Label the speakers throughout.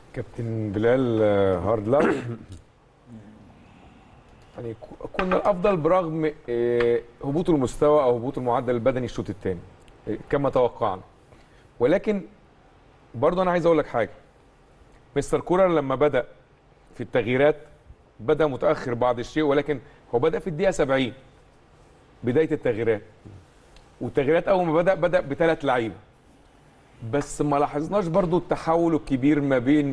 Speaker 1: كابتن بلال هارد لك يعني كنا الافضل برغم هبوط المستوى او هبوط المعدل البدني الشوط الثاني كما توقعنا. ولكن برضه انا عايز اقول لك حاجه، مستر كولر لما بدا في التغييرات بدا متاخر بعض الشيء، ولكن هو بدا في الدقيقه 70 بدايه التغييرات، والتغييرات اول ما بدا بثلاث لعيبه، بس ما لاحظناش برضه التحول الكبير ما بين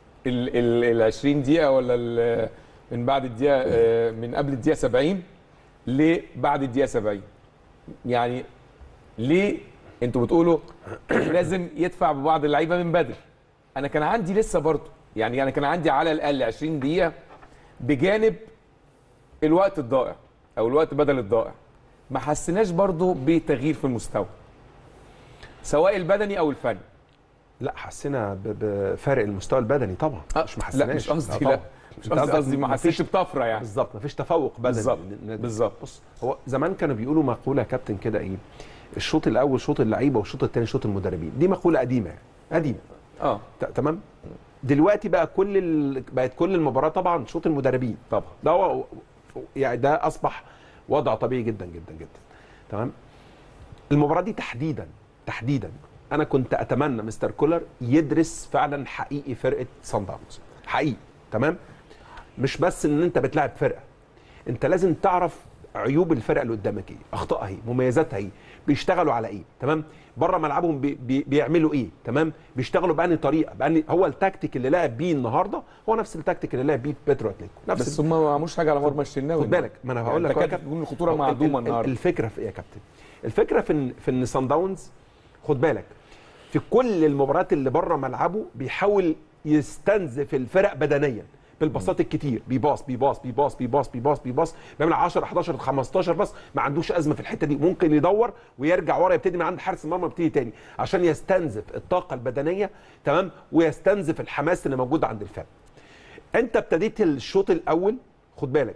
Speaker 1: ال 20 دقيقه ولا من بعد الدقيقه من قبل الدقيقه 70 لبعد الدقيقه 70. يعني ليه انتوا بتقولوا لازم يدفع ببعض اللعيبه من بدري؟ انا كان عندي لسه برضه، يعني انا كان عندي على الاقل 20 دقيقه بجانب الوقت الضائع او الوقت بدل الضائع. ما حسيناش برضه بتغيير في المستوى سواء البدني او الفني.
Speaker 2: لا حسينا بفارق المستوى البدني طبعا. مش ما حسيناش.
Speaker 1: لا مش قصدي، لا مش قصدي ما حسيتش بطفره يعني.
Speaker 2: بالظبط مفيش تفوق بدني.
Speaker 1: بالظبط.
Speaker 2: بص هو زمان كانوا بيقولوا مقوله يا كابتن كده ايه، الشوط الاول شوط اللعيبه والشوط الثاني شوط المدربين. دي مقوله قديمه يعني قديمه. تمام. دلوقتي بقى بقت كل المباراه طبعا شوط المدربين طبعا. ده هو يعني ده اصبح وضع طبيعي جدا جدا جدا. تمام. المباراه دي تحديدا انا كنت اتمنى مستر كولر يدرس فعلا حقيقي فرقه صن داونز حقيقي. تمام. مش بس ان انت بتلعب فرقه، انت لازم تعرف عيوب الفرقه اللي قدامك ايه، اخطائها ايه، مميزاتها ايه، بيشتغلوا على ايه. تمام. بره ملعبهم بيعملوا ايه. تمام. بيشتغلوا بأنهي طريقه، هو التكتيك اللي لعب بيه النهارده هو نفس التكتيك اللي لعب بيه بيترو اتليكو.
Speaker 1: بس هم ما عملوش حاجه على مرمى الشناوي.
Speaker 2: خد بالك، ما انا هقول لك
Speaker 1: كانت الخطوره معدومه النهارده.
Speaker 2: الفكره في ايه يا كابتن؟ الفكره في ان صن داونز خد بالك في كل المباريات اللي بره ملعبه بيحاول يستنزف الفرق بدنيا بالباصات الكتير، بيباص بيعمل 10 11 15 باص، ما عندوش ازمه في الحته دي، ممكن يدور ويرجع ورا يبتدي من عند حارس المرمى يبتدي تاني عشان يستنزف الطاقه البدنيه. تمام. ويستنزف الحماس اللي موجود عند الفرق. انت ابتديت الشوط الاول خد بالك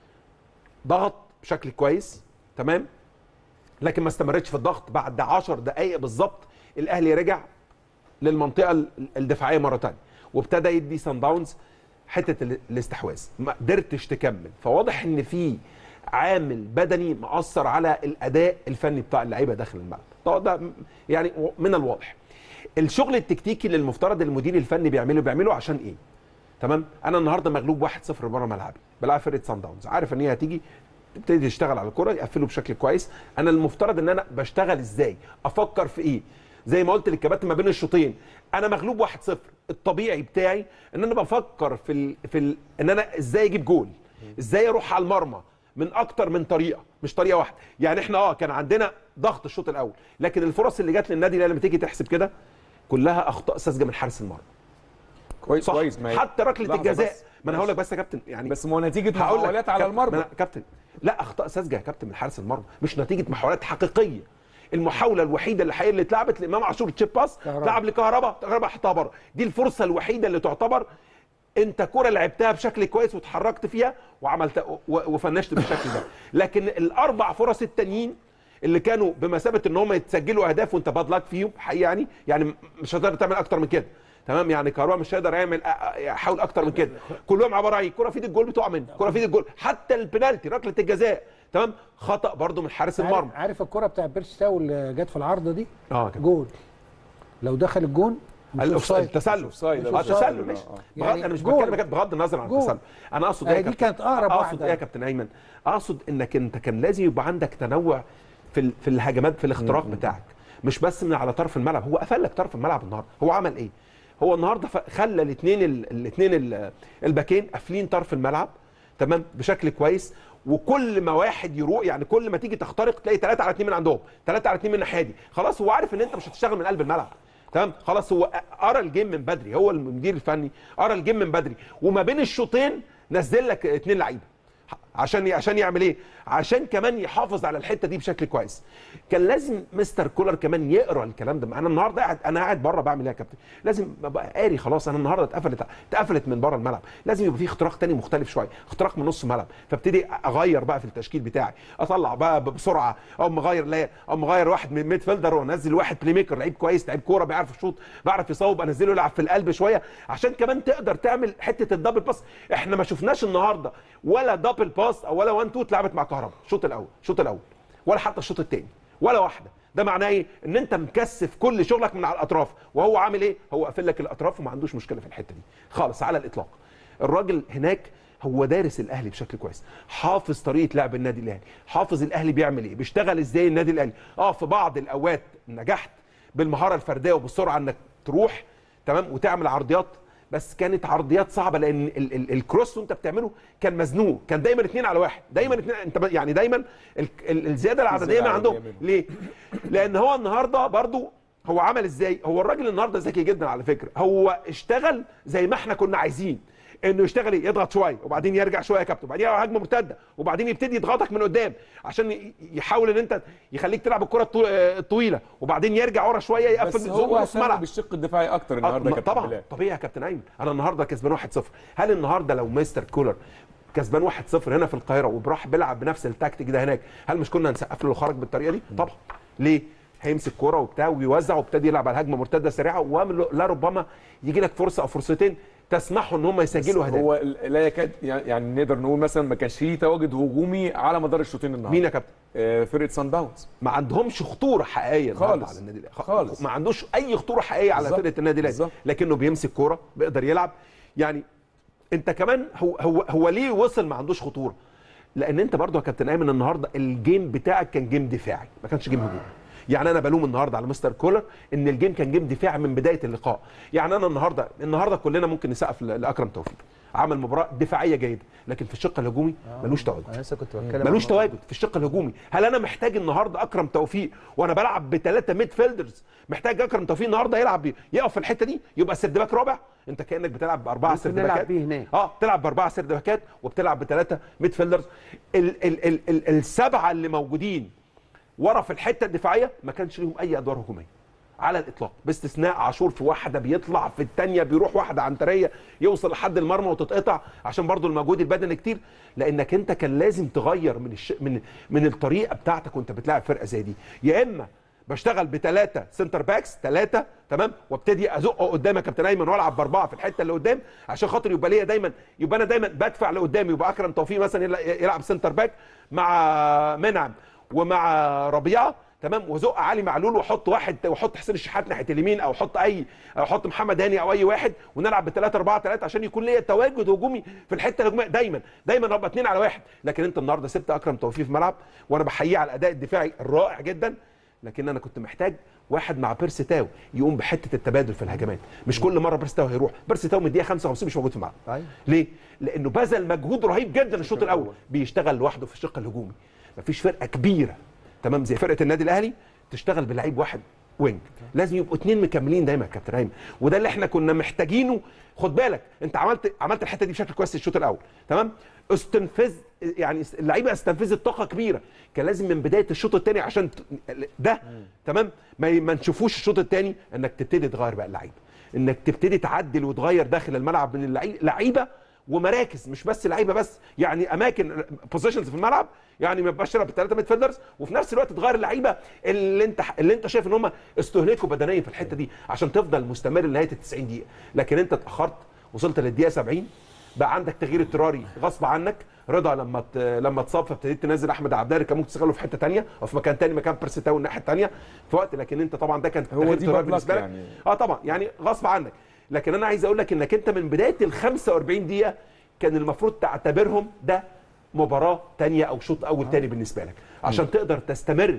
Speaker 2: ضغط بشكل كويس. تمام. لكن ما استمرتش في الضغط. بعد 10 دقائق بالظبط الاهلي رجع للمنطقه الدفاعيه مره ثانيه وابتدى يدي صن داونز حته الاستحواذ، ما قدرتش تكمل. فواضح ان في عامل بدني مأثر على الاداء الفني بتاع اللعيبه داخل الملعب. ده يعني من الواضح. الشغل التكتيكي اللي المفترض المدير الفني بيعمله عشان ايه؟ تمام. انا النهارده مغلوب 1-0 بره ملعبي، بلعب فرقه صن داونز، عارف ان هي هتيجي تبتدي تشتغل على الكره يقفلوا بشكل كويس. انا المفترض ان انا بشتغل ازاي؟ افكر في ايه؟ زي ما قلت للكباتن ما بين الشوطين انا مغلوب 1-0، الطبيعي بتاعي ان انا بفكر ان انا ازاي اجيب جول، ازاي اروح على المرمى من اكتر من طريقه، مش طريقه واحده. يعني احنا كان عندنا ضغط الشوط الاول، لكن الفرص اللي جت للنادي لما تيجي تحسب كده كلها اخطاء ساذجه من حارس المرمى.
Speaker 1: كويس
Speaker 2: حتى ركله الجزاء. ما انا هقول لك بس يا كابتن يعني
Speaker 1: بس ما هو نتيجه محاولات على المرمى
Speaker 2: كابتن. لا اخطاء ساذجه يا كابتن من حارس المرمى، مش نتيجه محاولات حقيقيه. المحاوله الوحيده اللي حقيقيه اللي اتلعبت لامام عاشور تشيب باس، لعب كهربا حطها بره. دي الفرصه الوحيده اللي تعتبر انت كره لعبتها بشكل كويس وتحركت فيها وعملت وفنشت بالشكل ده. لكن الاربع فرص التانيين اللي كانوا بمثابه ان هم يتسجلوا اهداف وانت بادلك فيهم حقيقي، يعني مش هتقدر تعمل اكتر من كده. تمام. يعني كهربا مش هيقدر يحاول اكتر من كده. كلهم عباره عن كره في ايد الجول بتقع منه، كره في ايد الجول، حتى البنالتي ركله الجزاء. تمام. خطا برده من حارس المرمى.
Speaker 3: عارف الكره بتاع بيرسي تاو اللي جت في العارضه دي؟
Speaker 2: جول.
Speaker 3: لو دخل الجون
Speaker 2: التسلل. التسلل ماشي.
Speaker 3: يعني
Speaker 2: انا مش بتكلم بغض النظر عن التسلل. انا اقصد
Speaker 3: ايه؟ دي كانت اقرب واحده.
Speaker 2: اقصد ايه يا كابتن ايمن؟ اقصد انك انت كان لازم يبقى عندك تنوع في الهجمات، في الاختراق بتاعك، مش بس من على طرف الملعب. هو قفل لك طرف الملعب النهارده. هو عمل ايه؟ هو النهارده خلى الاثنين الباكين قافلين طرف الملعب. تمام. بشكل كويس. وكل ما واحد يروح، يعني كل ما تيجي تخترق تلاقي 3 على 2 من عندهم، 3 على 2 من الناحيه دي. خلاص هو عارف ان انت مش هتشتغل من قلب الملعب. تمام. خلاص هو قرا الجيم من بدري، هو المدير الفني قرا الجيم من بدري، وما بين الشوطين نزل لك 2 لعيبه عشان يعمل ايه؟ عشان كمان يحافظ على الحته دي بشكل كويس. كان لازم مستر كولر كمان يقرا الكلام ده. انا النهارده قاعد بره بعمل ايه يا كابتن؟ لازم ابقى قاري خلاص. انا النهارده اتقفلت من بره الملعب، لازم يبقى في اختراق تاني مختلف شويه، اختراق من نص الملعب. فابتدي اغير بقى في التشكيل بتاعي، اطلع بقى بسرعه، او مغير واحد من ميد فيلدر وانزل واحد بلاي ميكر لعيب كويس، لعيب كوره بيعرف يشوط بيعرف يصوب، انزله يلعب في القلب شويه عشان كمان تقدر تعمل حته الدبل باس. احنا ما شفناش النهارده ولا دبل باس او ولا 1 2 اتلعبت مع كهربا الشوط الاول ولا حتى الشوط الثاني ولا واحده. ده معناه ايه؟ ان انت مكثف كل شغلك من على الاطراف، وهو عامل ايه؟ هو قافل لك الاطراف وما عندوش مشكله في الحته دي خالص على الاطلاق. الراجل هناك هو دارس الاهلي بشكل كويس، حافظ طريقه لعب النادي الاهلي، حافظ الاهلي بيعمل ايه، بيشتغل ازاي النادي الاهلي. في بعض الاوقات نجحت بالمهاره الفرديه وبالسرعه انك تروح تمام وتعمل عرضيات، بس كانت عرضيات صعبه لان الكروس وانت بتعمله كان مزنوق، كان دايما 2 على 1، دايما 2. انت يعني دايما الزياده العدديه ما عندهم. ليه؟ لان هو النهارده برضو هو عمل ازاي؟ هو الراجل النهارده ذكي جدا على فكره، هو اشتغل زي ما احنا كنا عايزين انه يشتغل ايه؟ يضغط شويه وبعدين يرجع شويه يا كابتن، وبعدين هجمه مرتده وبعدين يبتدي يضغطك من قدام عشان يحاول ان انت يخليك تلعب الكره الطويله وبعدين يرجع ورا شويه يقفل
Speaker 1: بس هو
Speaker 2: نص ملعب
Speaker 1: بالشق الدفاعي اكتر النهارده يا كابتن
Speaker 2: طبعا
Speaker 1: بلال.
Speaker 2: طبيعي يا كابتن ايمن. انا النهارده كسبان 1-0. هل النهارده لو مستر كولر كسبان 1-0 هنا في القاهره وراح بيلعب بنفس التكتيك ده هناك، هل مش كنا هنسقف له خرج بالطريقه دي؟ طبعا. ليه؟ هيمسك كوره وبتاع ويوزع وابتدي يلعب على هجمه مرتده سريعه، ولا ربما يجي لك فرصه او فرصتين تسمحوا ان هم يسجلوا اهداف.
Speaker 1: هو لا يكاد يعني نقدر نقول مثلا ما كانش فيه تواجد هجومي على مدار الشوطين النهارده.
Speaker 2: مين يا كابتن؟
Speaker 1: فرقه سان داونز
Speaker 2: ما عندهمش خطوره حقيقيه
Speaker 1: خالص
Speaker 2: على النادي الاهلي
Speaker 1: خالص،
Speaker 2: ما عندوش اي خطوره حقيقيه على فرقه النادي الاهلي، لكنه بيمسك كوره بيقدر يلعب. يعني انت كمان هو ليه وصل ما عندوش خطوره؟ لان انت برضو يا كابتن ايمن النهارده الجيم بتاعك كان جيم دفاعي، ما كانش جيم هجومي. يعني انا بلوم النهارده على مستر كولر ان الجيم كان جيم دفاعي من بدايه اللقاء. يعني انا النهارده كلنا ممكن نسقف لاكرم توفيق، عمل مباراه دفاعيه جيده، لكن في الشق الهجومي ملوش تواجد.
Speaker 4: انا لسه كنت بتكلم
Speaker 2: ملوش تواجد في الشق الهجومي. هل انا محتاج النهارده اكرم توفيق وانا بلعب ب3 ميد فيلدرز، محتاج اكرم توفيق النهارده يقف في الحته دي يبقى سيرد باك رابع؟ انت كانك بتلعب ب4 سيرد باكات. بتلعب ب4 سيرد باكات وبتلعب ب3 ميد فيلدرز. السبعه اللي موجودين ورا في الحته الدفاعيه ما كانش لهم اي ادوار هجوميه على الاطلاق، باستثناء عاشور في واحده بيطلع، في الثانيه بيروح واحده عنتريه يوصل لحد المرمى وتتقطع عشان برضو المجهود البدني كتير. لانك انت كان لازم تغير من الطريقه بتاعتك وانت بتلاعب فرقه زي دي. يا اما بشتغل ب3 سنتر باكس 3 تمام وابتدي ازقه قدام يا كابتن ايمن والعب ب4 في الحته اللي قدام عشان خاطر يبقى انا دايما بدفع لقدام، يبقى اكرم توفيق مثلا يلعب سنتر باك مع منعم ومع ربيعه تمام، وزق علي معلول واحط حسين الشحات ناحيه اليمين، او احط محمد هاني او اي واحد، ونلعب ب3-4-3 عشان يكون ليا تواجد هجومي في الحته الهجوميه. دايما ابقى 2 على 1. لكن انت النهارده سبت اكرم توفيق في ملعب، وانا بحييه على الاداء الدفاعي الرائع جدا، لكن انا كنت محتاج واحد مع بيرسي تاو يقوم بحته التبادل في الهجمات. مش كل مره بيرسي تاو هيروح، بيرسي تاو من الدقيقه 55 مش موجود في الملعب. ليه؟ لانه بذل مجهود رهيب جدا الشوط الاول، بيشتغل لوحده في الشق الهجومي. مفيش فرقه كبيره تمام زي فرقه النادي الاهلي تشتغل بلعيب واحد وينج، لازم يبقوا 2 مكملين دايما يا كابتن ايمن، وده اللي احنا كنا محتاجينه. خد بالك انت عملت الحته دي بشكل كويس الشوط الاول تمام، يعني اللعيبه استنفذت طاقه كبيره. كان لازم من بدايه الشوط الثاني عشان ده تمام ما نشوفوش الشوط الثاني انك تبتدي تغير بقى اللعيبه، انك تبتدي تعدل وتغير داخل الملعب من اللعيبه ومراكز، مش بس لعيبه بس، يعني اماكن بوزيشنز في الملعب. يعني ما يبقاش تلعب ب3 ميد فيلدرز وفي نفس الوقت تغير اللعيبه اللي انت شايف ان هم استهلكوا بدنيا في الحته دي عشان تفضل مستمر لنهايه ال90 دقيقه. لكن انت اتاخرت، وصلت للدقيقه 70 بقى عندك تغيير اضطراري غصب عنك. رضا لما اتصاب فابتديت تنزل احمد عبد الداري، كان ممكن تشغله في حته ثانيه او في مكان ثاني مكان بيرسي تاو الناحيه الثانيه في وقت، لكن انت طبعا ده كان
Speaker 1: هو دي
Speaker 2: بالنسبه لك
Speaker 1: يعني.
Speaker 2: طبعا يعني غصب عنك. لكن انا عايز اقول لك انك انت من بدايه ال45 دقيقه كان المفروض تعتبرهم ده مباراه ثانيه او شوط اول ثاني بالنسبه لك عشان تقدر تستمر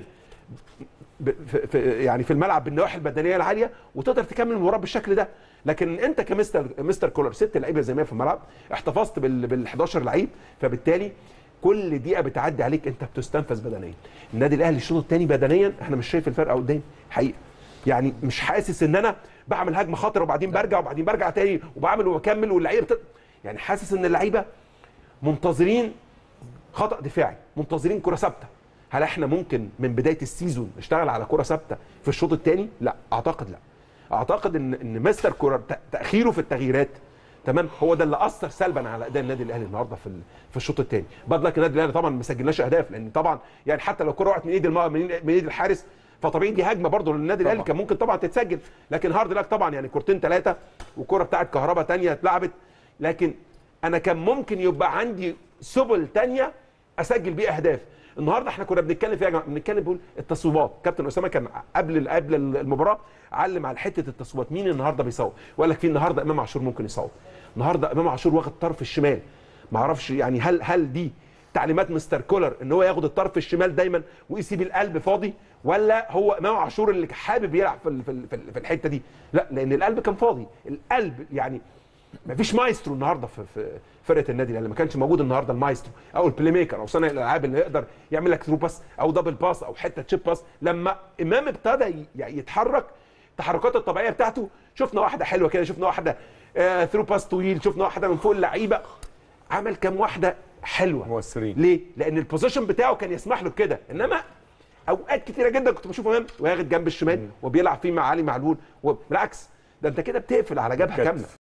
Speaker 2: يعني في الملعب بالنواحي البدنيه العاليه وتقدر تكمل المباراه بالشكل ده. لكن انت كمستر كولر سبت اللعيبه زي ما هي في الملعب، احتفظت بال11 لعيب، فبالتالي كل دقيقه بتعدي عليك انت بتستنفذ بدنيا. النادي الاهلي الشوط الثاني بدنيا احنا مش شايف الفرقه قدام حقيقه، يعني مش حاسس ان انا بعمل هجمه خطره وبعدين برجع تاني وبعمل وبكمل واللعيبه يعني حاسس ان اللعيبه منتظرين خطا دفاعي، منتظرين كره ثابته. هل احنا ممكن من بدايه السيزون نشتغل على كره ثابته في الشوط الثاني؟ لا اعتقد، لا اعتقد ان مستر كولر تاخيره في التغييرات تمام هو ده اللي اثر سلبا على اداء النادي الاهلي النهارده في الشوط الثاني. باد لك النادي الاهلي طبعا ما سجلناش اهداف، لان طبعا يعني حتى لو الكره وقعت من ايد الحارس فطبيعي دي هجمه برضه للنادي الاهلي كان ممكن طبعا تتسجل، لكن هارد لك طبعا يعني كورتين ثلاثه وكره بتاعت كهربا ثانيه اتلعبت، لكن انا كان ممكن يبقى عندي سبل ثانيه اسجل بيها اهداف. النهارده احنا كنا بنتكلم فيها يا جماعه، بنتكلم بقول التصويبات. كابتن اسامه كان قبل المباراه علم على حته التصويبات، مين النهارده بيصوب؟ وقال لك في النهارده امام عاشور ممكن يصوب. النهارده امام عاشور واخد طرف الشمال، ما اعرفش يعني هل دي تعليمات مستر كولر ان هو ياخد الطرف الشمال دايما ويسيب القلب فاضي، ولا هو امام عاشور اللي حابب يلعب في الحته دي؟ لا، لان القلب كان فاضي. القلب يعني ما فيش مايسترو النهارده في فرقه النادي الاهلي، ما كانش موجود النهارده المايسترو او البلاي ميكر او صانع الالعاب اللي يقدر يعمل لك ثرو باس او دبل باس او حته تشيب باس. لما امام ابتدى يتحرك التحركات الطبيعيه بتاعته، شفنا واحده حلوه كده، شفنا واحده ثرو باس طويل، شفنا واحده من فوق اللعيبه، عمل كام واحده حلوه
Speaker 1: مؤثرين.
Speaker 2: ليه؟ لان البوزيشن بتاعه كان يسمح له بكده. انما اوقات كتيره جدا كنت بشوف امام واخد جنب الشمال وبيلعب فيه مع علي معلول، وبالعكس ده انت كده بتقفل على جبهه كامله.